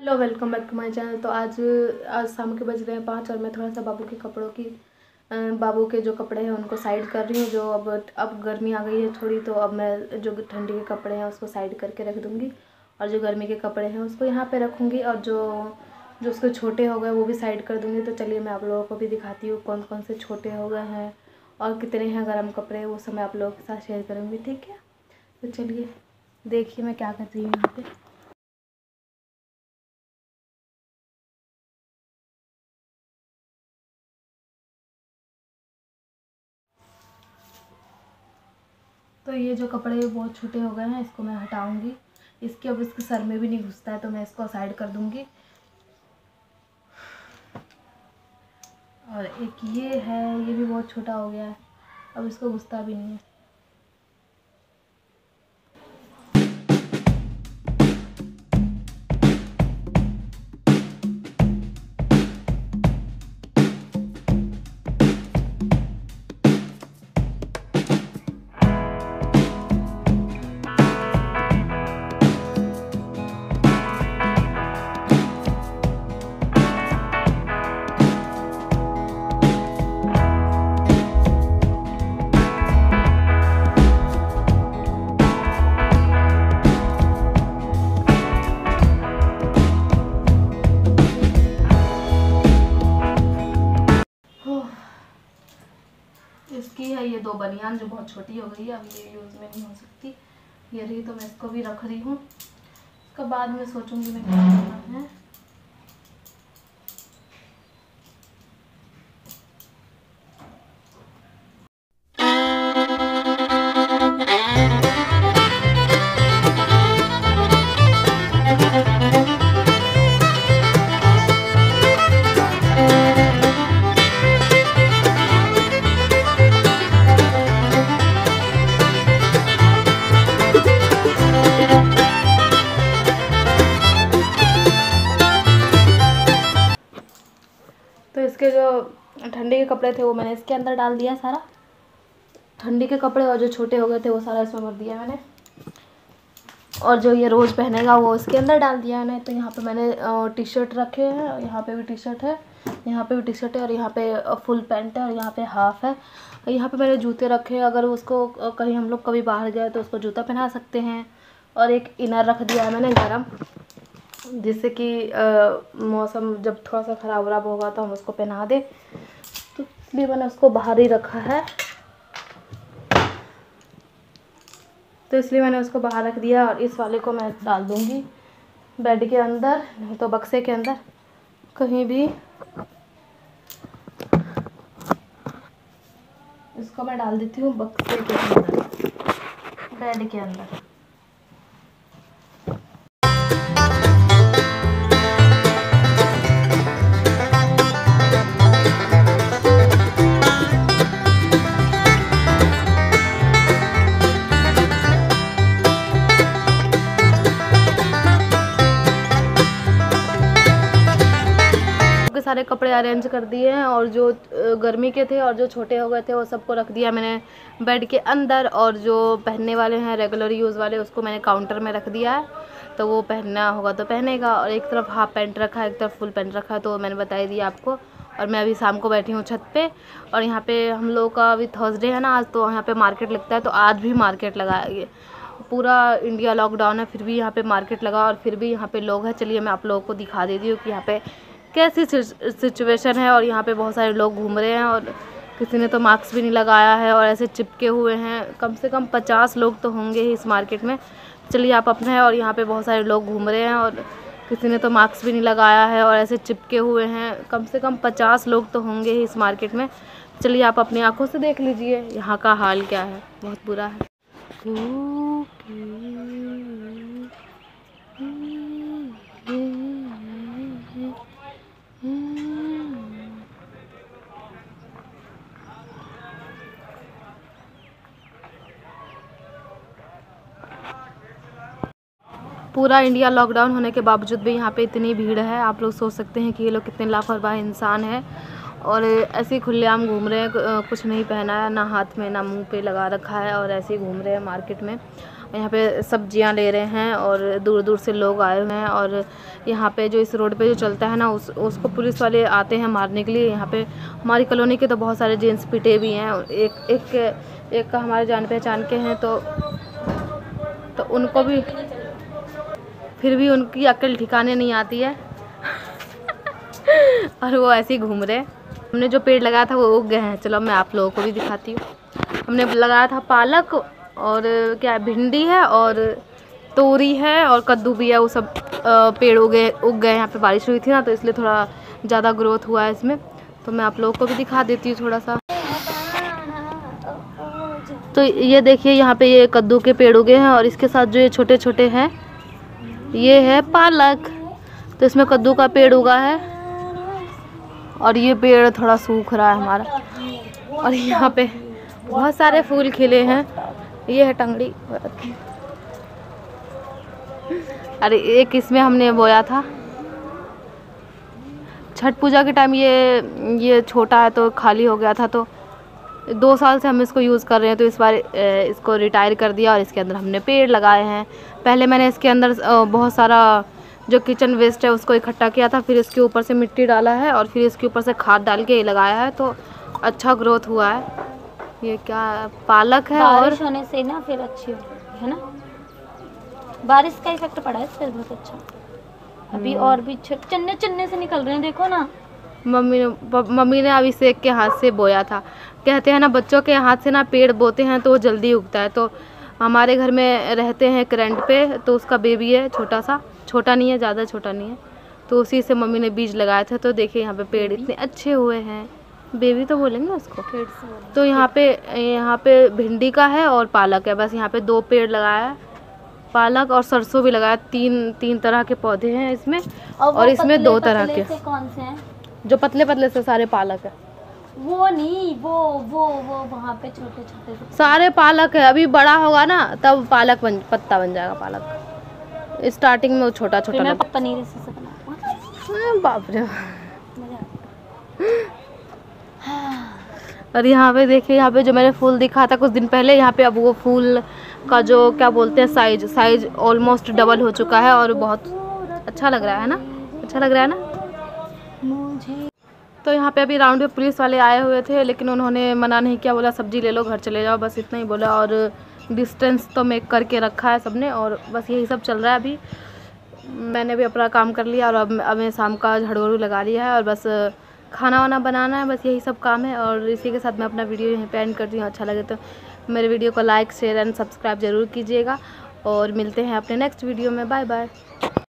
Hello, welcome back to my channel. तो आज शाम के बज रहे हैं 5 और मैं थोड़ा सा बाबू के कपड़ों की बाबू के जो कपड़े हैं उनको साइड कर रही हूँ। जो अब गर्मी आ गई है थोड़ी, तो अब मैं जो ठंडी के कपड़े हैं उसको साइड करके रख दूँगी और जो गर्मी के कपड़े हैं उसको यहाँ पे रखूँगी और जो जो उसके छोटे हो गए वो भी साइड कर दूँगी। तो चलिए मैं आप लोगों को भी दिखाती हूँ कौन कौन से छोटे हो गए हैं और कितने हैं गर्म कपड़े, वो सब मैं आप लोगों के साथ शेयर करूँगी। ठीक है, तो चलिए देखिए मैं क्या कर रही हूँ यहाँ पे। तो ये जो कपड़े बहुत छोटे हो गए हैं इसको मैं हटाऊंगी। इसके अब इसके सर में भी नहीं घुसता है तो मैं इसको साइड कर दूंगी। और एक ये है, ये भी बहुत छोटा हो गया है, अब इसको घुसता भी नहीं है। इसकी है ये 2 बनियान जो बहुत छोटी हो गई है, अब ये यूज़ में नहीं हो सकती। ये रही, तो मैं इसको भी रख रही हूँ। इसका बाद में सोचूंगी मैं क्या करना है। तो इसके जो ठंडी के कपड़े थे वो मैंने इसके अंदर डाल दिया सारा, ठंडी के कपड़े, और जो छोटे हो गए थे वो सारा इसमें भर दिया मैंने। और जो ये रोज़ पहनेगा वो इसके अंदर डाल दिया मैंने। तो यहाँ पे मैंने टी शर्ट रखे हैं, यहाँ पे भी टी शर्ट है, यहाँ पे भी टी शर्ट है, और यहाँ पे फुल पैंट है, और यहाँ पे हाफ है। यहाँ पे मैंने जूते रखे हैं, अगर उसको कहीं हम लोग कभी बाहर गए तो उसको जूता पहना सकते हैं। और एक इनर रख दिया है मैंने गरम, जिससे कि मौसम जब थोड़ा सा ख़राब वराब होगा तो हम उसको पहना दें, तो इसलिए मैंने उसको बाहर ही रखा है। तो इसलिए मैंने उसको बाहर रख दिया। और इस वाले को मैं डाल दूँगी बेड के अंदर, नहीं तो बक्से के अंदर, कहीं भी। इसको मैं डाल देती हूँ बक्से के अंदर, बेड के अंदर। सारे कपड़े अरेंज कर दिए हैं, और जो गर्मी के थे और जो छोटे हो गए थे वो सबको रख दिया मैंने बेड के अंदर। और जो पहनने वाले हैं रेगुलर यूज़ वाले उसको मैंने काउंटर में रख दिया है, तो वो पहनना होगा तो पहनेगा। और एक तरफ हाफ पैंट रखा है, एक तरफ फुल पैंट रखा है, तो मैंने बता ही दिया आपको। और मैं अभी शाम को बैठी हूँ छत पे, और यहाँ पे हम लोगों का अभी थर्सडे है ना आज, तो यहाँ पे मार्केट लगता है, तो आज भी मार्केट लगा है। पूरा इंडिया लॉकडाउन है, फिर भी यहाँ पे मार्केट लगा और फिर भी यहाँ पे लोग हैं। चलिए मैं आप लोगों को दिखा देती हूँ कि यहाँ पे कैसी सिचुएशन है। और यहाँ पे बहुत सारे लोग घूम रहे हैं, और किसी ने तो मास्क भी नहीं लगाया है और ऐसे चिपके हुए हैं। कम से कम 50 लोग तो होंगे ही इस मार्केट में। चलिए आप अपने हैं, और यहाँ पे बहुत सारे लोग घूम रहे हैं और किसी ने तो मास्क भी नहीं लगाया है और ऐसे चिपके हुए हैं। कम से कम 50 लोग तो होंगे ही इस मार्केट में। चलिए आप अपनी आँखों से देख लीजिए यहाँ का हाल क्या है, बहुत बुरा है। पूरा इंडिया लॉकडाउन होने के बावजूद भी यहाँ पे इतनी भीड़ है। आप लोग सोच सकते हैं कि ये लोग कितने लापरवाह इंसान हैं, और ऐसे ही खुलेआम घूम रहे हैं, कुछ नहीं पहना है, ना हाथ में ना मुंह पे लगा रखा है, और ऐसे ही घूम रहे हैं मार्केट में। यहाँ पे सब्जियाँ ले रहे हैं और दूर दूर से लोग आए हुए हैं। और यहाँ पे जो इस रोड पे जो चलता है ना उसको पुलिस वाले आते हैं मारने के लिए। यहाँ पे हमारी कॉलोनी के तो बहुत सारे जेंट्स पिटे भी हैं। एक का हमारे जान पहचान के हैं तो उनको भी फिर भी उनकी अक्ल ठिकाने नहीं आती है और वो ऐसे ही घूम रहे। हमने जो पेड़ लगाया था वो उग गए हैं। चलो मैं आप लोगों को भी दिखाती हूँ। हमने लगाया था पालक और क्या भिंडी है और तोरी है और कद्दू भी है। वो सब पेड़ उग गए। यहाँ पे बारिश हुई थी ना तो इसलिए थोड़ा ज़्यादा ग्रोथ हुआ है इसमें। तो मैं आप लोगों को भी दिखा देती हूँ थोड़ा सा। तो ये देखिए यहाँ पे ये कद्दू के पेड़ उगे हैं और इसके साथ जो ये छोटे छोटे हैं ये है पालक। तो इसमें कद्दू का पेड़ उगा है और ये पेड़ थोड़ा सूख रहा है हमारा। और यहाँ पे बहुत सारे फूल खिले हैं। ये है टंगड़ी। अरे एक इसमें हमने बोया था छठ पूजा के टाइम। ये छोटा है तो खाली हो गया था तो 2 साल से हम इसको यूज़ कर रहे हैं। तो इस बार इसको रिटायर कर दिया और इसके अंदर हमने पेड़ लगाए हैं। पहले मैंने इसके अंदर बहुत सारा जो किचन वेस्ट है उसको इकट्ठा किया था, फिर इसके ऊपर से मिट्टी डाला है और फिर इसके ऊपर से खाद डाल के लगाया है तो अच्छा ग्रोथ हुआ है। ये क्या पालक है बारिश होने से ना फिर अच्छी हो गई है ना। बारिश का इफेक्ट पड़ा है इस पर बहुत अच्छा। अभी और भी चन्ने चन्ने से निकल रहे हैं देखो ना। मम्मी ने अभी सेक के हाथ से बोया था। कहते हैं ना बच्चों के हाथ से ना पेड़ बोते हैं तो वो जल्दी उगता है। तो हमारे घर में रहते हैं एक रेंट पे तो उसका बेबी है छोटा सा, छोटा नहीं है, ज़्यादा छोटा नहीं है। तो उसी से मम्मी ने बीज लगाए थे। तो देखिए यहाँ पे पेड़ इतने अच्छे हुए हैं। बेबी तो बोलेंगे उसको। तो यहाँ पे भिंडी का है और पालक है। बस यहाँ पे 2 पेड़ लगाया है, पालक और सरसों भी लगाया। 3 तरह के पौधे हैं इसमें और इसमें 2 तरह के। कौन से हैं? जो पतले पतले से सारे पालक है। वो नहीं, वो वहाँ पे छोटे छोटे सारे पालक है। अभी बड़ा होगा ना तब पत्ता बन जाएगा पालक। स्टार्टिंग में वो छोटा छोटा पनीर से बना। बाप रे। और यहाँ पे देखिए, यहाँ पे जो मैंने फूल दिखा था कुछ दिन पहले, यहाँ पे अब वो फूल का जो क्या बोलते हैं साइज ऑलमोस्ट डबल हो चुका है और बहुत अच्छा लग रहा है ना। अच्छा लग रहा है ना मुझे। तो यहाँ पे अभी राउंड पे पुलिस वाले आए हुए थे लेकिन उन्होंने मना नहीं किया, बोला सब्जी ले लो घर चले जाओ, बस इतना ही बोला। और डिस्टेंस तो मेक करके रखा है सबने और बस यही सब चल रहा है। अभी मैंने भी अपना काम कर लिया और अब मैं शाम का झाड़ू लगा लिया है और बस खाना वाना बनाना है। बस यही सब काम है और इसी के साथ मैं अपना वीडियो यहीं पे एंड करती हूँ। अच्छा लगे तो मेरे वीडियो को लाइक शेयर एंड सब्सक्राइब ज़रूर कीजिएगा और मिलते हैं अपने नेक्स्ट वीडियो में। Bye bye.